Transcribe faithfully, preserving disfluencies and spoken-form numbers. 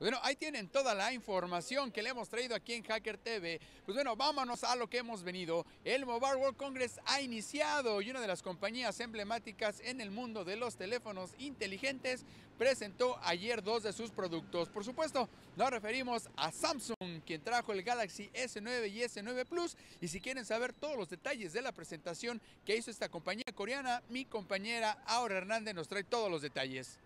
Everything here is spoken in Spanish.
Bueno, ahí tienen toda la información que le hemos traído aquí en Hacker T V. Pues bueno, vámonos a lo que hemos venido. El Mobile World Congress ha iniciado y una de las compañías emblemáticas en el mundo de los teléfonos inteligentes presentó ayer dos de sus productos. Por supuesto, nos referimos a Samsung, quien trajo el Galaxy S nueve y S nueve Plus. Y si quieren saber todos los detalles de la presentación que hizo esta compañía coreana, mi compañera Aura Hernández nos trae todos los detalles.